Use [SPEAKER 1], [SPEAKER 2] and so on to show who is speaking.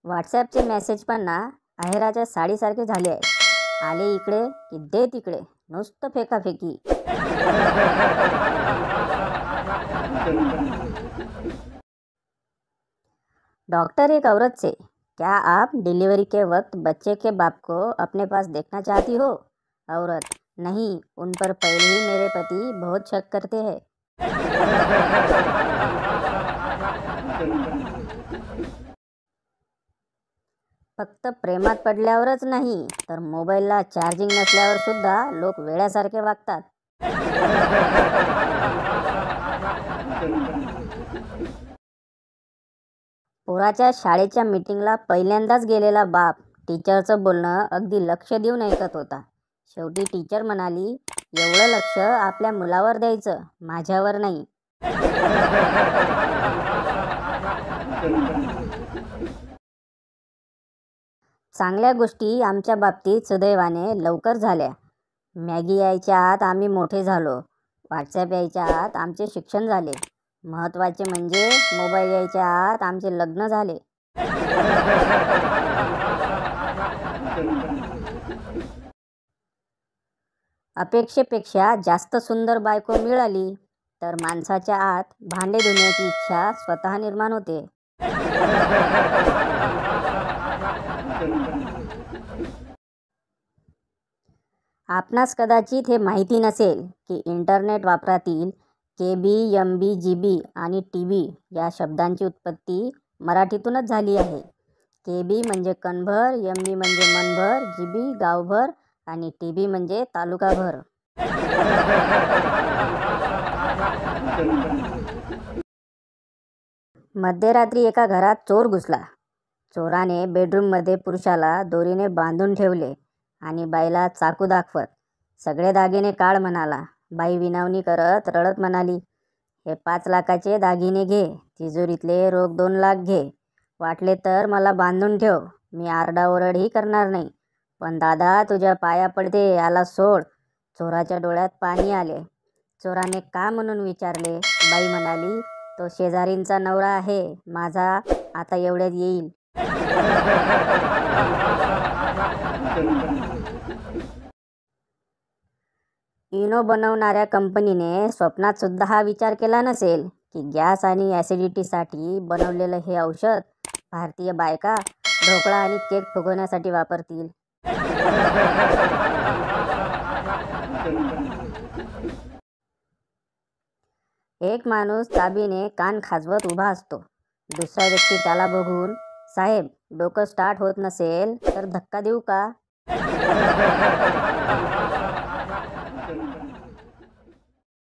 [SPEAKER 1] व्हॉट्सॲपचे message पण ना आहेराच्या साडीसारखे झाले आहे. आले इकडे की दे तिकडे, नुसतं फेकाफेकी. डॉक्टर एक औरत से, क्या आप डिलीवरी के वक्त बच्चे के बाप को अपने पास देखना चाहती हो? औरत, नहीं, उन पर पहले ही मेरे पति बहुत शक करते हैं. फक्त प्रेमात पडल्यावरच नाही तर मोबाईलला चार्जिंग नसल्यावर सुद्धा लोक वेड्यासारखे वागतात. पोराच्या शाळेच्या मीटिंगला पहिल्यांदाच गेलेला बाप टीचरचं बोलणं अगदी लक्ष देऊन ऐकत होता. शेवटी टीचर म्हणाली, एवढं लक्ष आपल्या मुलावर द्यायचं, माझ्यावर नाही. चांगल्या गोष्टी आमच्या बाबतीत सुदैवाने लवकर झाल्या. मॅगी यायच्या आत आम्ही मोठे झालो. व्हॉट्सॲप यायच्या आत आमचे शिक्षण झाले. महत्त्वाचे म्हणजे मोबाईल यायच्या आत आमचे लग्न झाले. अपेक्षेपेक्षा जास्त सुंदर बायको मिळाली तर माणसाच्या आत भांडे धुण्याची इच्छा स्वतः निर्माण होते. आपणास कदाचित हे माहिती नसेल की इंटरनेट वापरातील KB, MB, GB आणि TB या शब्दांची उत्पत्ती मराठीतूनच झाली आहे. KB म्हणजे कणभर, MB म्हणजे मनभर, GB गावभर आणि TB म्हणजे तालुकाभर. मध्यरात्री एका घरात चोर घुसला. चोराने बेडरूममध्ये पुरुषाला दोरीने बांधून ठेवले आणि बाईला चाकू दाखवत, सगळे दागिने काढ म्हणाला. बाई विनवणी करत रडत म्हणाली, हे 5 लाखाचे दागिने घे, तिजोरीतले रोख 2 लाख घे. वाटले तर मला बांधून ठेव, मी आरडाओरडही करणार नाही, पण दादा तुझ्या पाया पडते, याला सोड. चोराच्या डोळ्यात पाणी आले. चोराने का म्हणून विचारले. बाई म्हणाली, तो शेजारींचा नवरा आहे, माझा आता एवढ्यात येईल. इनो बनवणाऱ्या कंपनीने स्वप्नात सुद्धा हा विचार केला नसेल की गॅस आणि ॲसिडिटीसाठी बनवलेलं हे औषध भारतीय बायका ढोकळा आणि केक फुगवण्यासाठी वापरतील. एक माणूस चाबीने कान खाजवत उभा असतो. दुसरा व्यक्ती त्याला बघून, साहेब डोकं स्टार्ट होत नसेल तर धक्का देऊ का?